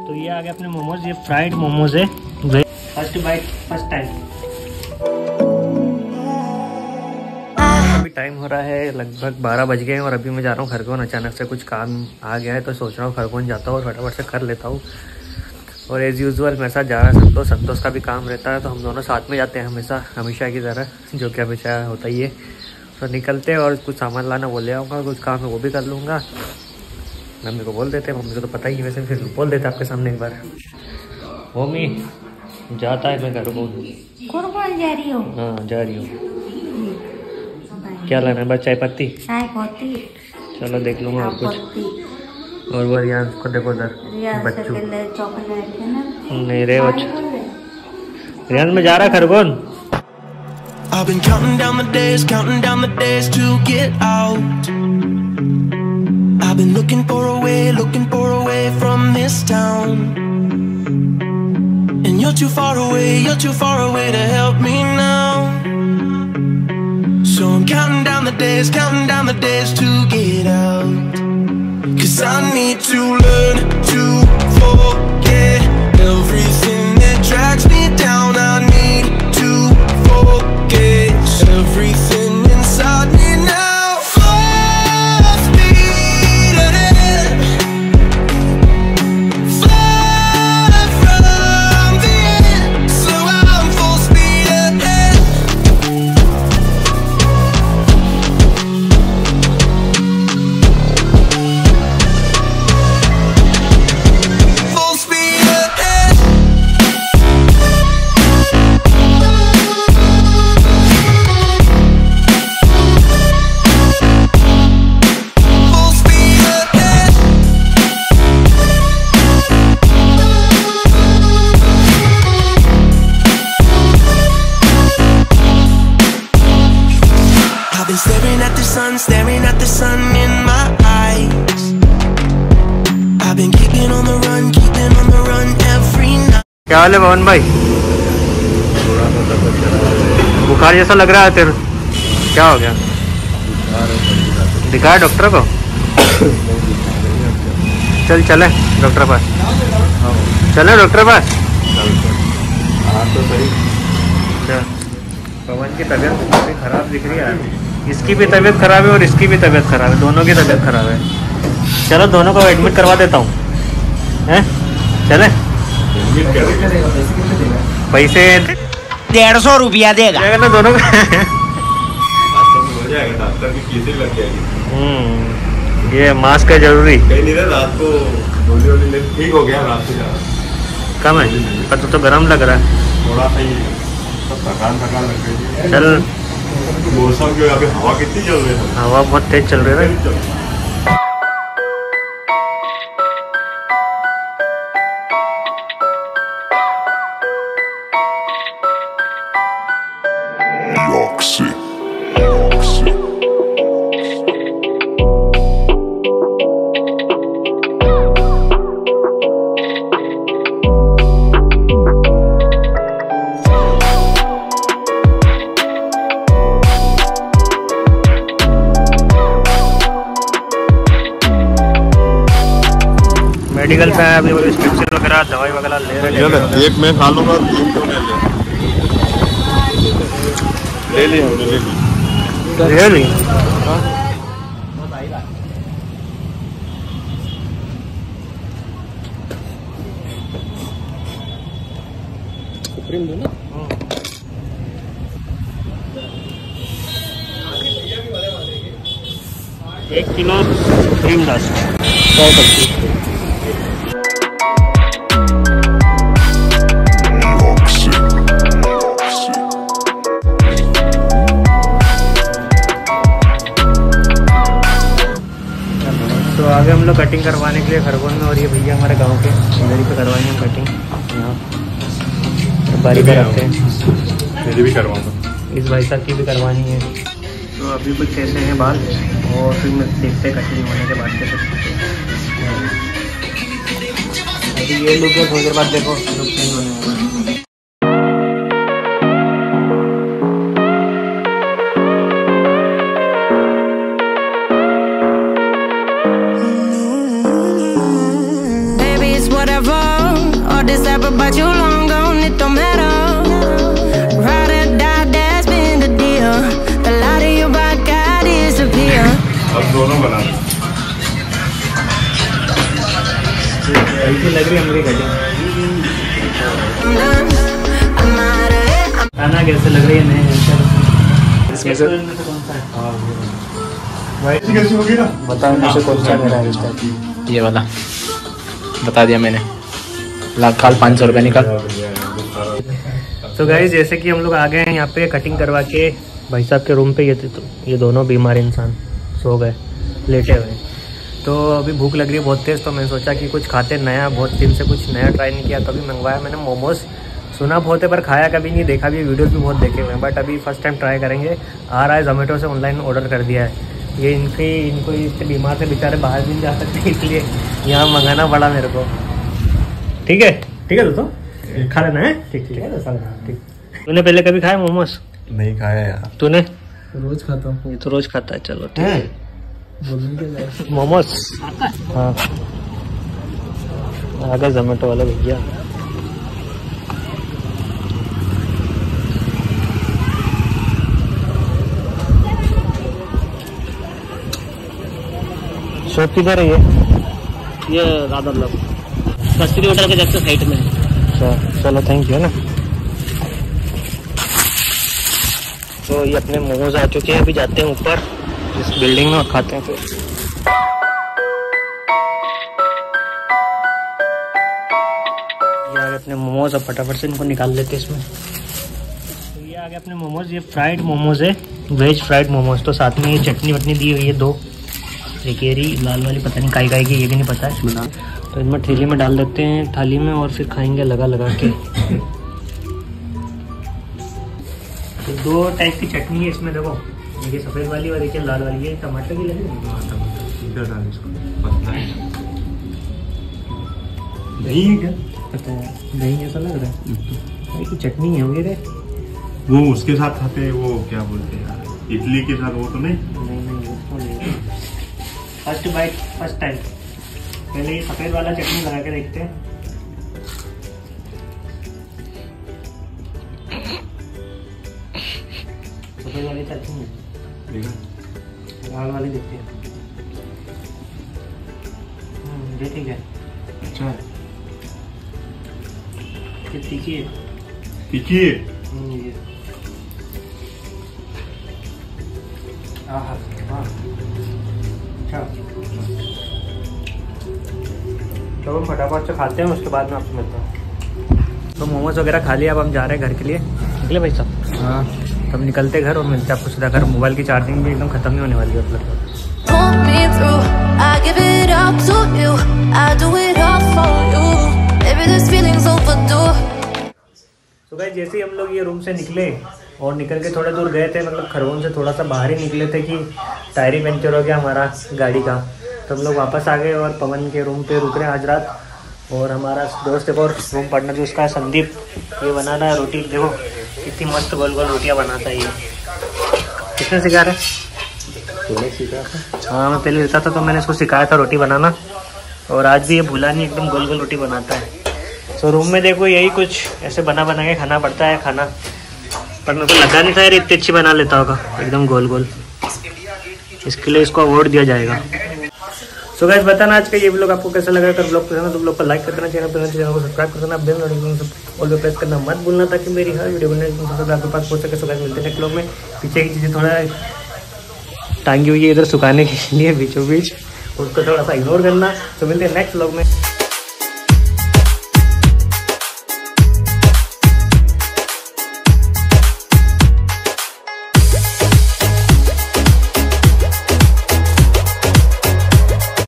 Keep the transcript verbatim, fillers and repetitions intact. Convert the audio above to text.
तो ये आ गया अपने मोमोज, ये फ्राइड मोमोज है, फर्स्ट बाइट फर्स्ट टाइम। अभी टाइम हो रहा है लगभग बारह बज गए हैं और अभी मैं जा रहा हूँ खरगोन। अचानक से कुछ काम आ गया है तो सोच रहा हूँ खरगोन जाता हूँ और फटाफट से कर लेता हूँ। और एज़ यूजुअल मेरे साथ जा रहा है संतोष, संतोष का भी काम रहता है तो हम दोनों साथ में जाते हैं हमेशा, हमेशा की तरह, जो कि हमेशा होता ही है। तो निकलते हैं और कुछ सामान लाना वो ले आऊँगा, कुछ काम है वो भी कर लूँगा। मम्मी को बोल देते हैं, मम्मी को तो पता ही है वैसे, फिर बोल देते आपके सामने एक बार। मम्मी जाता है मैं घर को। कुर्बान जा रही हो? हाँ जा रही हूँ। क्या लाना है? बस चाय पत्ती? चाय पत्ती। चलो देख लूँगा और कुछ। और वो रियान को देखो उधर बच्चू चॉकलेट है ना? नहीं रे बच्चू, रियान में जा रहा Khargone. I've been counting down the days, counting down the days to get out. I've been looking for a way, looking for a way from this town. And you're too far away, you're too far away to help me now. So I'm counting down the days, counting down the days to get out. Cause I need to learn to forget everything that drags me down. I need to forget everything inside me now. Full speed ahead, fly from the end. So I'm full speed ahead. Full speed ahead. Full speed ahead. I've been staring at the sun, staring at the sun in my eyes. I've been keeping on the run, keeping on the run every night. क्या हाल है भवन भाई? बुखार जैसा लग रहा है तेरे, क्या हो गया? दिखाया डॉक्टर को? चल चले डॉक्टर पास, चले डॉक्टर पास। अच्छा, पवन की तबीयत काफ़ी ख़राब दिख रही है। इसकी भी तबीयत ख़राब है और इसकी भी तबीयत ख़राब है, दोनों की तबीयत ख़राब है। चलो दोनों को एडमिट करवा देता हूँ, हैं? चले? पैसे डेढ़ सौ रुपया देगा ना दोनों का। हम्म, ये मास्क है जरूरी। कहीं नहीं रात को गोली वोली ले, ठीक हो गया रात से कम है पर तो, तो गर्म लग रहा है थोड़ा सा ही, सब थकान थकान लग गई। चल मौसम जो अभी हवा कितनी चल रही है, हवा बहुत तेज चल रही है। मेडिकल से अभी स्ट्रिप्सिल वगैरह दवाई वगैरह ले रहे हैं। एक मैं खा लूँगा, तीन क्यों ले ले ले ले ले ले ली। एक किलो क्रीम डस्ट सौ पच्चीस। तो आगे हम लोग कटिंग करवाने के लिए खरगोन में, और ये भैया हमारे गांव के इधर ही पे करवाएंगे हम कटिंग। यहाँ बारी पे रखते हैं, मेरी भी करवाऊंगा, इस भाई साहब की भी करवानी है। तो अभी कुछ ऐसे हैं बाल, और फिर मैं देखते हैं कटिंग होने के बाद कैसे। अभी ये लुक है, थोड़ी देर बाद देखो लुक चेंज होने वाला है। Whatever this type about you long gone, it don't matter. Ride or die, that's been the deal. The light of your back, I disappear. अब दोनों बना दो। ऐसी लग रही है हमारी कटिंग। खाना कैसे लग रही है नहीं इसमें से कौन सा है? वाइट कैसी होगी ना? बताओ मुझे कौन सा मेरा है? ये वाला बता दिया मैंने। निकाल पाँच सौ रुपये निकाल। तो गाइस जैसे कि हम लोग आ गए हैं यहाँ पे कटिंग करवा के भाई साहब के रूम पे। ये तो ये दोनों बीमार इंसान सो गए लेटे हुए। तो अभी भूख लग रही है बहुत तेज़, तो मैंने सोचा कि कुछ खाते नया, बहुत दिन से कुछ नया ट्राई नहीं किया। तो अभी मंगवाया मैंने मोमोज़। सुना बहुत है पर खाया कभी नहीं, देखा भी, वीडियोस भी बहुत देखे हुए हैं, बट अभी फर्स्ट टाइम ट्राई करेंगे। आ रहा है जोमेटो से, ऑनलाइन ऑर्डर कर दिया है। ये इनके इनको इससे बीमार से बेचारे बाहर भी नहीं जा सकते, इसलिए यहाँ मंगाना पड़ा मेरे को। ठीक है ठीक है दोस्तों, खा लेना है। ठीक ठीक है ठीक। तूने पहले कभी खाया मोमोज? नहीं खाया यार। तूने? रोज खाता हूँ। ये तो रोज खाता है। चलो ठीक है। मोमोज हाँ आ गए जोमेटो वाला भैया। शॉप किधर है ये? ये राधा लव कस्तूरी होटल के जस्ट साइड में। अच्छा चलो थैंक यू है ना। तो ये अपने मोमोज आ चुके हैं। अभी जाते हैं ऊपर इस बिल्डिंग में और खाते हैं फिर। ये आ गए अपने मोमोज। अब फटाफट से इनको निकाल लेते हैं इसमें। तो ये आ गए अपने मोमोज। ये फ्राइड मोमोज है, वेज फ्राइड मोमोज। तो साथ में ये चटनी वटनी दी हुई है दो, एक ये रही लाल वाली, पता नहीं काई काई की, ये भी नहीं पता है। तो इनमें थैली में डाल देते हैं थाली में और फिर खाएंगे लगा लगा के। तो दो टाइप की चटनी है इसमें, देखो एक सफ़ेद वाली और एक लाल वाली है। टमाटर की लगी दही है क्या? पता है दही ऐसा लग रहा है कि चटनी है वगैरह। वो उसके साथ खाते हैं, वो क्या बोलते हैं यार, इडली के साथ। वो तो नहीं नहीं नहीं उसको नहीं। First bite first time. पहले ये सफ़ेद वाला चटनी लगा के देखते हैं। सफ़ेद वाली चटनी है, लाल वाली देखते हैं। ये ठीक है। अच्छा है। ये तीखी है। तीखी है। ये आहा वाह अच्छा। तो फटाफट से खाते हैं, उसके बाद में आपसे मिलता हूँ। तो मोमोज वगैरह खा लिया, अब हम जा रहे हैं घर के लिए। निकले भाई साहब? हाँ। तब निकलते घर और मिलते हैं आपको सीधा घर। मोबाइल की चार्जिंग भी एकदम खत्म नहीं होने वाली है मतलब। तो गाइस जैसे ही हम लोग ये रूम से निकले और निकल के थोड़ा दूर गए थे, मतलब खरगोन से थोड़ा सा बाहर ही निकले थे कि टायर ही पंचर हो गया हमारा गाड़ी का। तो हम लोग वापस आ गए और पवन के रूम पे रुक रहे हैं आज रात। और हमारा दोस्त एक और रूम पार्टनर जो उसका है संदीप, ये बना रहा है रोटी। देखो कितनी मस्त गोल गोल रोटियाँ बनाता है ये। किसने सिखा रहा है? सीखा था। हाँ मैं पहले रहता था तो मैंने इसको सिखाया था रोटी बनाना, और आज भी ये भूला नहीं, एकदम गोल गोल रोटी बनाता है। तो रूम में देखो यही कुछ ऐसे बना बना के खाना पड़ता है खाना, पर मेरे को लगा नहीं था यार इतनी अच्छी बना लेता होगा एकदम गोल गोल। इसके लिए इसको अवार्ड दिया जाएगा। सो गाइस बताना आज का ये व्लॉग आपको कैसा लगा। अगर व्लॉग पसंद है तो व्लॉग को लाइक कर देना, चैनल पर चैनल को सब्सक्राइब कर देना, बेल नोटिफिकेशन ऑल पे प्रेस करना मत भूलना, ताकि मेरी हर वीडियो बनने सबसे आपके पास पहुंच सके। सो गाइस मिलते हैं नेक्स्ट व्लॉग में। पीछे की चीज़ें थोड़ा टांगी हुई है इधर सुखाने के लिए बीचों बीच, उसको थोड़ा सा इग्नोर करना। तो मिलते हैं नेक्स्ट व्लॉग में।